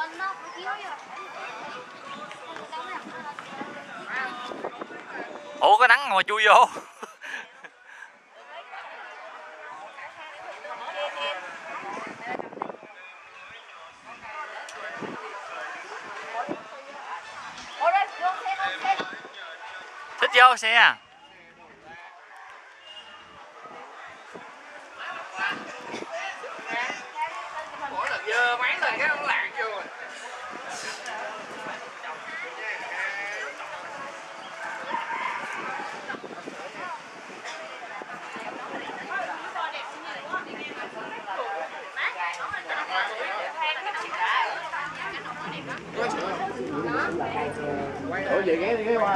Ủa có nắng mà chui vô. Thích vô xe à? Mỗi lần dơ mấy lần cái nó lạc vô rồi. Ủa về ghé đi cái qua.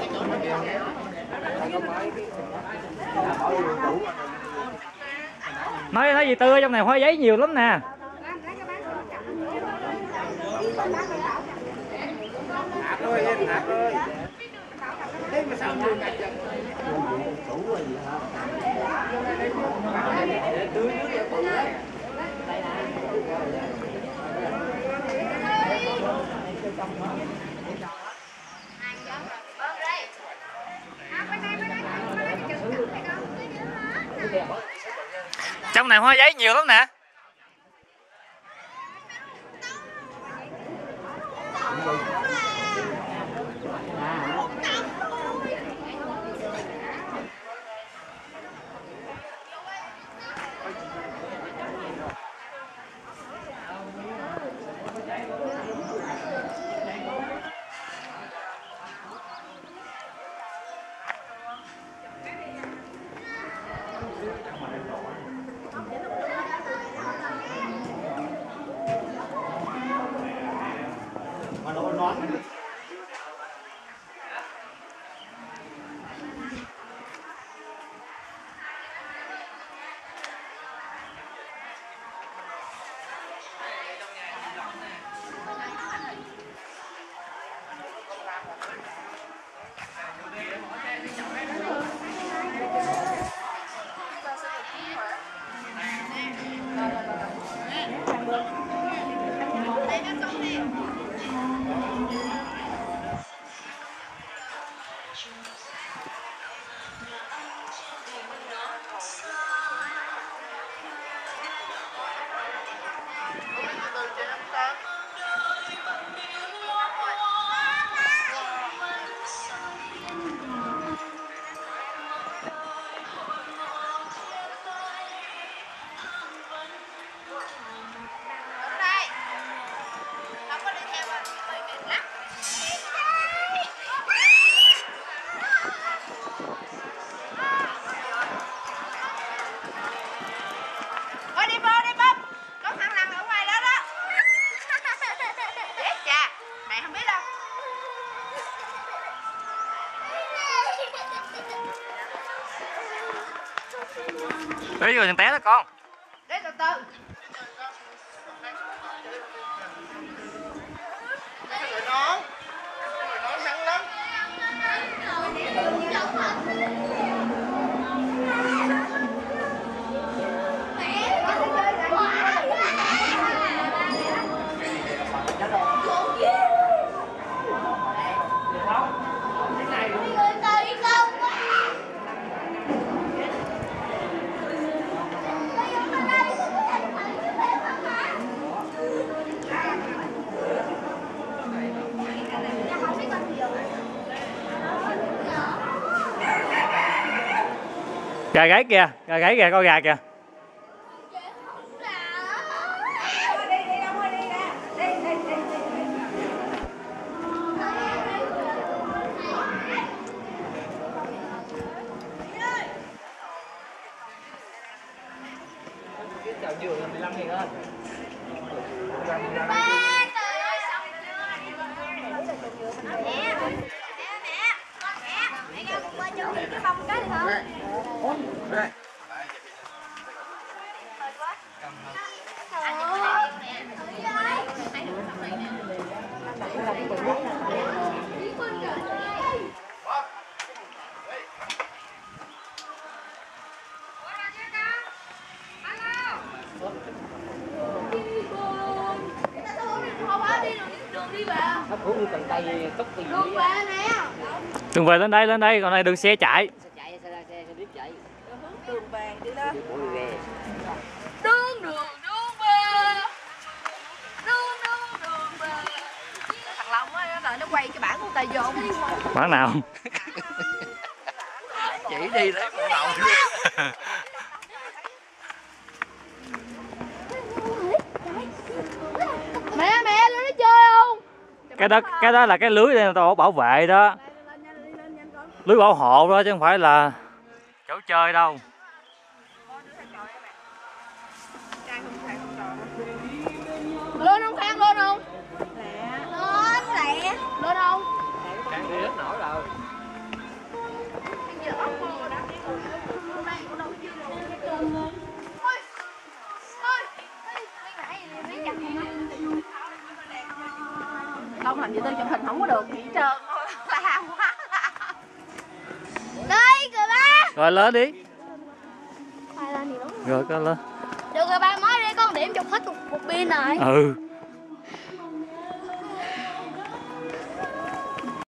Nói gì Tư ơi, trong này hoa giấy nhiều lắm nè. Hạt ơi em, hạt ơi. Thế mà sao nhiều cạnh vậy? Tưới nước cho bự đấy. Trong này hoa giấy nhiều lắm nè. Đấy rồi thằng té đó con. Đấy từ từ. Rồi nón nắng lắm. Gà gáy kìa, gà gáy kìa, con gà kìa. Chào giường là 15.000 ơi. Cái bông cái được không? Đây. Nó cũng như cần tay cốc thì Đường về nè. Đừng về lên đây, còn này đường xe chạy. chạy xe buýt chạy. Đường về đi lên. Bộ đi về. Đường về. Đường về. Thằng Long á nó quay cái bảng của tay vô. Bản nào? Chỉ đi lấy bộ đầu. Mẹ lên nó chơi không? Cái đó là cái lưới để tao bảo vệ đó. Lưới bảo hộ đó chứ không phải là chỗ chơi đâu. Lên không Khang, lên không? Lên lẹ. Lên không? Khang đi hết nổi rồi. Không làm gì tôi chụp hình không có được gì hết trơn. La quá. Đây kìa ba. Rồi lên đi. Khoai lên gì đúng. Rồi con lên. Được rồi ba, mới đi con điểm chụp hết một pin rồi. Ừ.